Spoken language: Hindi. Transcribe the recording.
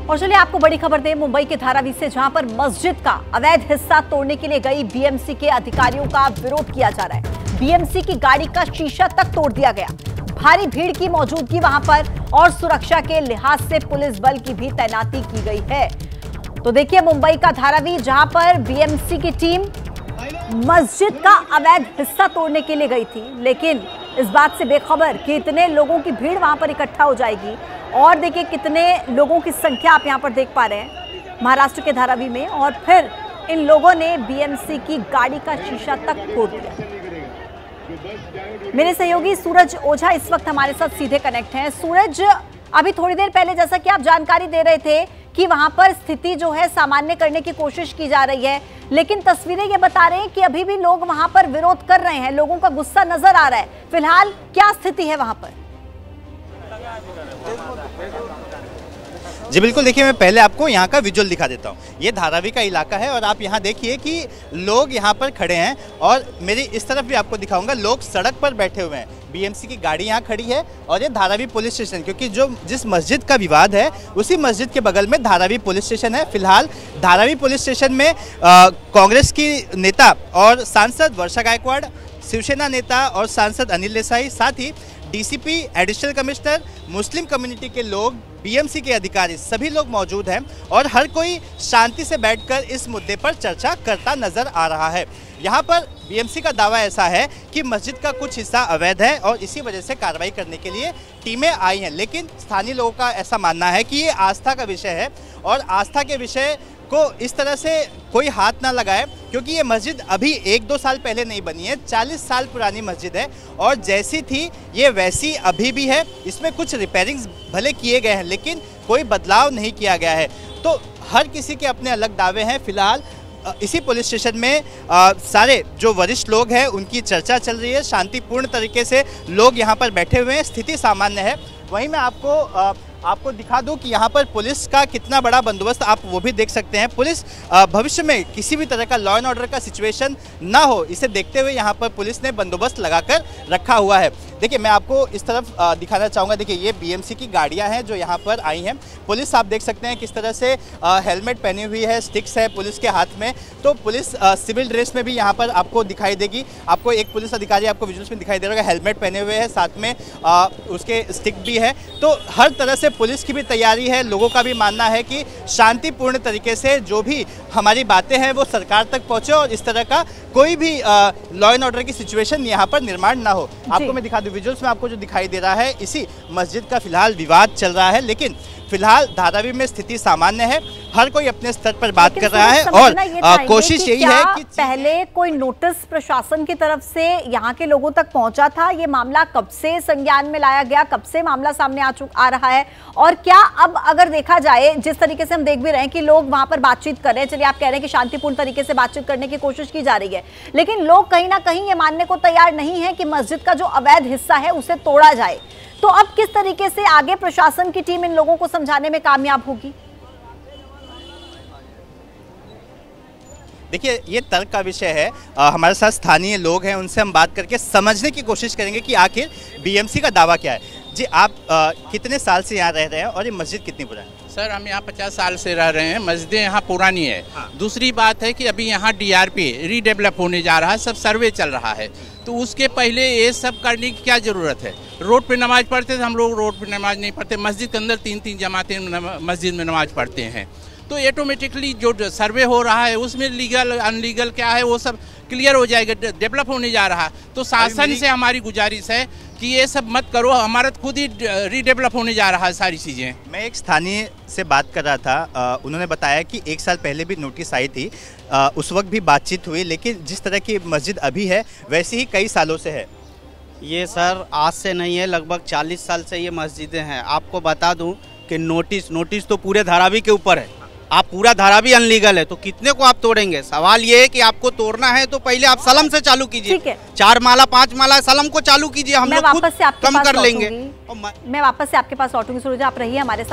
और चलिए आपको बड़ी खबर दें मुंबई के धारावी से, जहां पर मस्जिद का अवैध हिस्सा तोड़ने के लिए गई बीएमसी के अधिकारियों का विरोध किया जा रहा है। बीएमसी की गाड़ी का शीशा तक तोड़ दिया गया। भारी भीड़ की मौजूदगी वहां पर और सुरक्षा के लिहाज से पुलिस बल की भी तैनाती की गई है। तो देखिए मुंबई का धारावी, जहां पर बीएमसी की टीम मस्जिद का अवैध हिस्सा तोड़ने के लिए गई थी, लेकिन इस बात से बेखबर कि इतने लोगों की भीड़ वहां पर इकट्ठा हो जाएगी। और देखिए कितने लोगों की संख्या आप यहां पर देख पा रहे हैं महाराष्ट्र के धारावी में, और फिर इन लोगों ने बीएमसी की गाड़ी का शीशा तक तोड़ दिया। मेरे सहयोगी सूरज ओझा इस वक्त हमारे साथ सीधे कनेक्ट हैं। सूरज, अभी थोड़ी देर पहले जैसा कि आप जानकारी दे रहे थे कि वहां पर स्थिति जो है सामान्य करने की कोशिश की जा रही है, लेकिन तस्वीरें ये बता रहे हैं कि अभी भी लोग वहां पर विरोध कर रहे हैं, लोगों का गुस्सा नजर आ रहा है। फिलहाल क्या स्थिति है वहां पर? जी बिल्कुल, देखिए मैं पहले आपको यहाँ का विजुअल दिखा देता हूँ। ये धारावी का इलाका है और आप यहाँ देखिए कि लोग यहाँ पर खड़े हैं और मेरी इस तरफ भी आपको दिखाऊंगा, लोग सड़क पर बैठे हुए हैं। बीएमसी की गाड़ी यहाँ खड़ी है और ये धारावी पुलिस स्टेशन, क्योंकि जिस मस्जिद का विवाद है उसी मस्जिद के बगल में धारावी पुलिस स्टेशन है। फिलहाल धारावी पुलिस स्टेशन में कांग्रेस की नेता और सांसद वर्षा गायकवाड़, शिवसेना नेता और सांसद अनिल देसाई, साथ ही DCP, additional commissioner, Muslim community के लोग, बीएमसी के अधिकारी, सभी लोग मौजूद हैं और हर कोई शांति से बैठकर इस मुद्दे पर चर्चा करता नजर आ रहा है। यहाँ पर बीएमसी का दावा ऐसा है कि मस्जिद का कुछ हिस्सा अवैध है और इसी वजह से कार्रवाई करने के लिए टीमें आई हैं, लेकिन स्थानीय लोगों का ऐसा मानना है कि ये आस्था का विषय है और आस्था के विषय को इस तरह से कोई हाथ ना लगाए, क्योंकि ये मस्जिद अभी 1-2 साल पहले नहीं बनी है, 40 साल पुरानी मस्जिद है और जैसी थी ये वैसी अभी भी है। इसमें कुछ रिपेयरिंग्स भले किए गए हैं लेकिन कोई बदलाव नहीं किया गया है। तो हर किसी के अपने अलग दावे हैं। फिलहाल इसी पुलिस स्टेशन में सारे जो वरिष्ठ लोग हैं उनकी चर्चा चल रही है। शांतिपूर्ण तरीके से लोग यहाँ पर बैठे हुए हैं, स्थिति सामान्य है। वहीं मैं आपको दिखा दूं कि यहाँ पर पुलिस का कितना बड़ा बंदोबस्त आप वो भी देख सकते हैं। पुलिस भविष्य में किसी भी तरह का लॉ एंड ऑर्डर का सिचुएशन ना हो, इसे देखते हुए यहाँ पर पुलिस ने बंदोबस्त लगाकर रखा हुआ है। देखिए मैं आपको इस तरफ दिखाना चाहूँगा। देखिए ये बीएमसी की गाड़ियाँ हैं जो यहाँ पर आई हैं। पुलिस आप देख सकते हैं किस तरह से हेलमेट पहनी हुई है, स्टिक्स है पुलिस के हाथ में। तो पुलिस सिविल ड्रेस में भी यहाँ पर आपको दिखाई देगी। आपको एक पुलिस अधिकारी आपको विजुअल्स में दिखाई दे रहा है, हेलमेट पहने हुए है, साथ में उसके स्टिक भी है। तो हर तरह से पुलिस की भी तैयारी है। लोगों का भी मानना है कि शांतिपूर्ण तरीके से जो भी हमारी बातें हैं वो सरकार तक पहुँचे और इस तरह का कोई भी लॉ एंड ऑर्डर की सिचुएशन यहाँ पर निर्माण ना हो। आपको मैं दिखा दूं विजुअल्स में, आपको जो दिखाई दे रहा है इसी मस्जिद का फिलहाल विवाद चल रहा है, लेकिन फिलहाल धारावी में स्थिति सामान्य है। हर कोई अपने स्तर पर बात कर रहा है और कोशिश यही है कि पहले कोई नोटिस प्रशासन की तरफ से यहाँ के लोगों तक पहुंचा था? ये मामला कब से संज्ञान में लाया गया, कब से मामला सामने आ रहा है? और क्या अब अगर देखा जाए, जिस तरीके से हम देख भी रहे हैं कि लोग वहां पर बातचीत कर रहे हैं, चलिए आप कह रहे हैं कि शांतिपूर्ण तरीके से बातचीत करने की कोशिश की जा रही है, लेकिन लोग कहीं ना कहीं ये मानने को तैयार नहीं है कि मस्जिद का जो अवैध हिस्सा है उसे तोड़ा जाए। तो अब किस तरीके से आगे प्रशासन की टीम इन लोगों को समझाने में कामयाब होगी? देखिए ये तर्क का विषय है। हमारे साथ स्थानीय लोग हैं, उनसे हम बात करके समझने की कोशिश करेंगे कि आखिर बीएमसी का दावा क्या है। जी आप कितने साल से यहाँ रह रहे हैं और ये मस्जिद कितनी पुरानी है? सर हम यहाँ 50 साल से रह रहे हैं। मस्जिदें यहाँ पुरानी है। हाँ। दूसरी बात है कि अभी यहाँ डीआरपी रीडेवलप होने जा रहा है, सब सर्वे चल रहा है, तो उसके पहले ये सब करने की क्या ज़रूरत है? रोड पे नमाज पढ़ते थे हम लोग, रोड पे नमाज नहीं पढ़ते। मस्जिद के अंदर 3-3 जमातें मस्जिद में नमाज पढ़ते हैं, तो ऑटोमेटिकली जो सर्वे हो रहा है उसमें लीगल अनलीगल क्या है वो सब क्लियर हो जाएगा। डेवलप होने जा रहा है, तो शासन से हमारी गुजारिश है कि ये सब मत करो, हमारा खुद ही रीडेवलप होने जा रहा है सारी चीज़ें। मैं एक स्थानीय से बात कर रहा था, उन्होंने बताया कि 1 साल पहले भी नोटिस आई थी, उस वक्त भी बातचीत हुई, लेकिन जिस तरह की मस्जिद अभी है वैसे ही कई सालों से है। ये सर आज से नहीं है, लगभग 40 साल से ये मस्जिदें हैं। आपको बता दूं कि नोटिस तो पूरे धारावी के ऊपर है। आप पूरा धारावी अनलीगल है तो कितने को आप तोड़ेंगे? सवाल ये है कि आपको तोड़ना है तो पहले आप सलम से चालू कीजिए, 4 माला 5 माला सलम को चालू कीजिए, हम लोग खुद कम कर लेंगे। मैं वापस से आपके पास लौटूंगी। सूरज आप रहिए हमारे साथ।